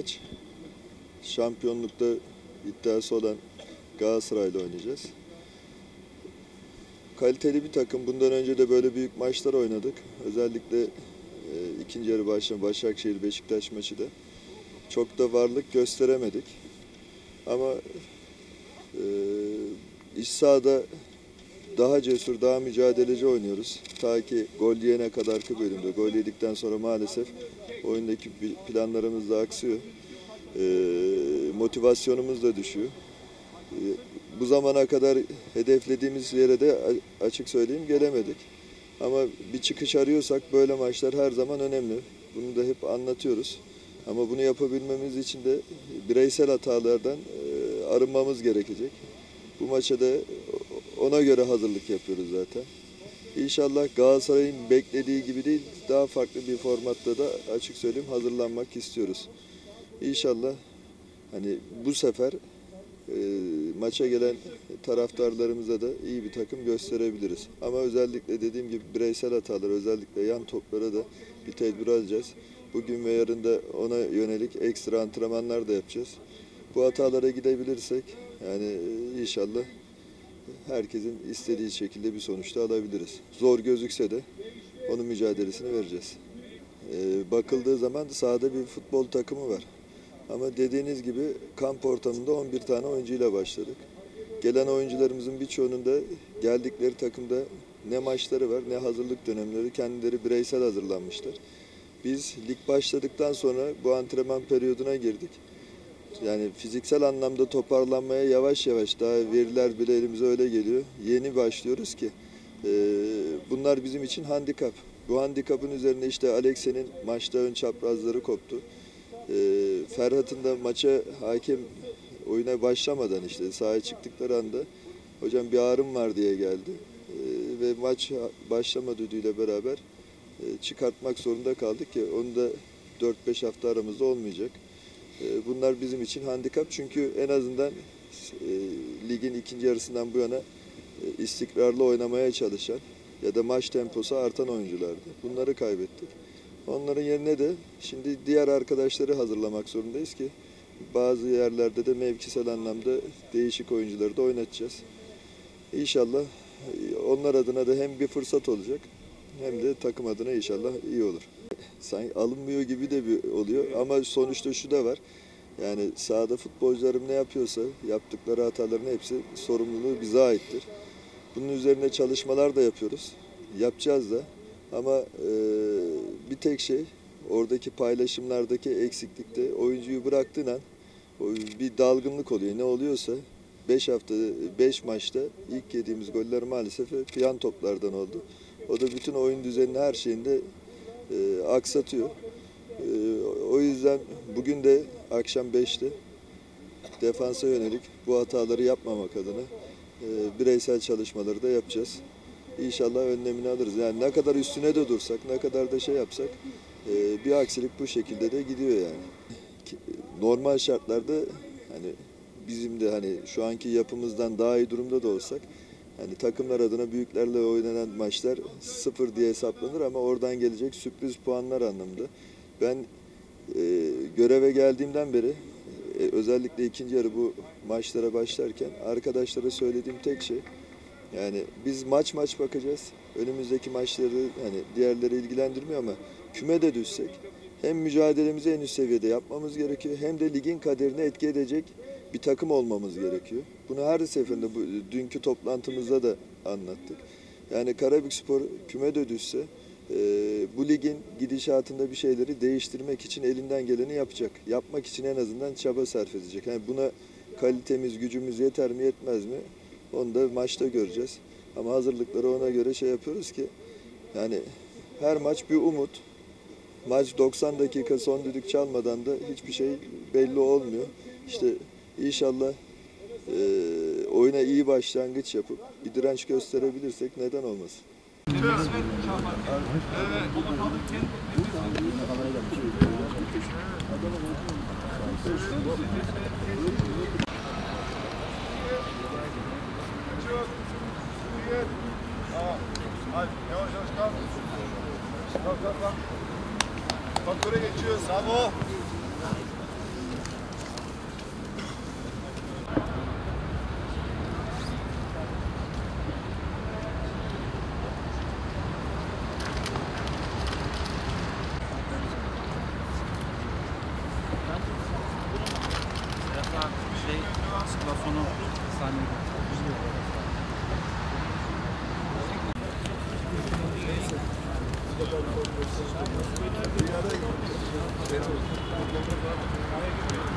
maç. Şampiyonlukta iddiası olan Galatasaray'la oynayacağız. Kaliteli bir takım. Bundan önce de böyle büyük maçlar oynadık. Özellikle ikinci yarı başlayan Başakşehir-Beşiktaş maçı da çok da varlık gösteremedik. Ama iç sahada daha cesur, daha mücadeleci oynuyoruz. Ta ki gol yiyene kadarki bölümde. Gol yedikten sonra maalesef oyundaki planlarımız da aksıyor. Motivasyonumuz da düşüyor. Bu zamana kadar hedeflediğimiz yere de açık söyleyeyim gelemedik. Ama bir çıkış arıyorsak böyle maçlar her zaman önemli. Bunu da hep anlatıyoruz. Ama bunu yapabilmemiz için de bireysel hatalardan arınmamız gerekecek. Bu maça da ona göre hazırlık yapıyoruz zaten. İnşallah Galatasaray'ın beklediği gibi değil, daha farklı bir formatta da açık söyleyeyim hazırlanmak istiyoruz. İnşallah hani bu sefer maça gelen taraftarlarımıza da iyi bir takım gösterebiliriz. Ama özellikle dediğim gibi bireysel hatalar, özellikle yan toplara da bir tedbir alacağız. Bugün ve yarın da ona yönelik ekstra antrenmanlar da yapacağız. Bu hatalara gidebilirsek yani inşallah herkesin istediği şekilde bir sonuçta alabiliriz. Zor gözükse de onun mücadelesini vereceğiz. Bakıldığı zaman sahada bir futbol takımı var. Ama dediğiniz gibi kamp ortamında 11 tane oyuncuyla başladık. Gelen oyuncularımızın birçoğunun da geldikleri takımda ne maçları var ne hazırlık dönemleri, kendileri bireysel hazırlanmışlar. Biz lig başladıktan sonra bu antrenman periyoduna girdik. Yani fiziksel anlamda toparlanmaya yavaş yavaş daha veriler bile elimize öyle geliyor. Yeni başlıyoruz ki bunlar bizim için handikap. Bu handikapın üzerine işte Alex'in maçta ön çaprazları koptu. Ferhat'ın da maça hakem oyuna başlamadan işte sahaya çıktıkları anda hocam bir ağrım var diye geldi. Ve maç başlama düdüğüyle beraber çıkartmak zorunda kaldık ki onu da 4-5 hafta aramızda olmayacak. Bunlar bizim için handikap çünkü en azından ligin ikinci yarısından bu yana istikrarlı oynamaya çalışan ya da maç temposu artan oyunculardı. Bunları kaybettik. Onların yerine de şimdi diğer arkadaşları hazırlamak zorundayız ki bazı yerlerde de mevkisel anlamda değişik oyuncuları da oynatacağız. İnşallah onlar adına da hem bir fırsat olacak hem de takım adına inşallah iyi olur. Sanki alınmıyor gibi de bir oluyor ama sonuçta şu da var. Yani sahada futbolcularım ne yapıyorsa yaptıkları hataların hepsi sorumluluğu bize aittir. Bunun üzerine çalışmalar da yapıyoruz. Yapacağız da. Ama bir tek şey oradaki paylaşımlardaki eksiklikte oyuncuyu bıraktığın an bir dalgınlık oluyor. Ne oluyorsa 5 maçta ilk yediğimiz goller maalesef yan toplardan oldu. O da bütün oyun düzenini her şeyinde aksatıyor. O yüzden bugün de akşam 5'te defansa yönelik bu hataları yapmamak adına bireysel çalışmaları da yapacağız. İnşallah önlemini alırız. Yani ne kadar üstüne de dursak, ne kadar da şey yapsak bir aksilik bu şekilde de gidiyor yani. Normal şartlarda hani bizim de hani şu anki yapımızdan daha iyi durumda da olsak hani takımlar adına büyüklerle oynanan maçlar 0 diye hesaplanır ama oradan gelecek sürpriz puanlar anlamında. Ben göreve geldiğimden beri özellikle ikinci yarı bu maçlara başlarken arkadaşlara söylediğim tek şey yani biz maç bakacağız. Önümüzdeki maçları hani diğerleri ilgilendirmiyor ama küme de düşsek hem mücadelemizi en üst seviyede yapmamız gerekiyor hem de ligin kaderine etki edecek bir takım olmamız gerekiyor. Bunu her seferinde dünkü toplantımızda da anlattık. Yani Karabükspor küme de düşse bu ligin gidişatında bir şeyleri değiştirmek için elinden geleni yapacak. Yapmak için en azından çaba sarf edecek. Yani buna kalitemiz, gücümüz yeter mi yetmez mi? Onu da maçta göreceğiz. Ama hazırlıkları ona göre şey yapıyoruz ki yani her maç bir umut. Maç 90 dakika son düdük çalmadan da hiçbir şey belli olmuyor. İşte inşallah oyuna iyi başlangıç yapıp bir direnç gösterebilirsek neden olmasın? Hadi yavaş yavaş kalk. Kalk. Faktöre geçiyoruz. Bravo. sonu sahnede. Bir ara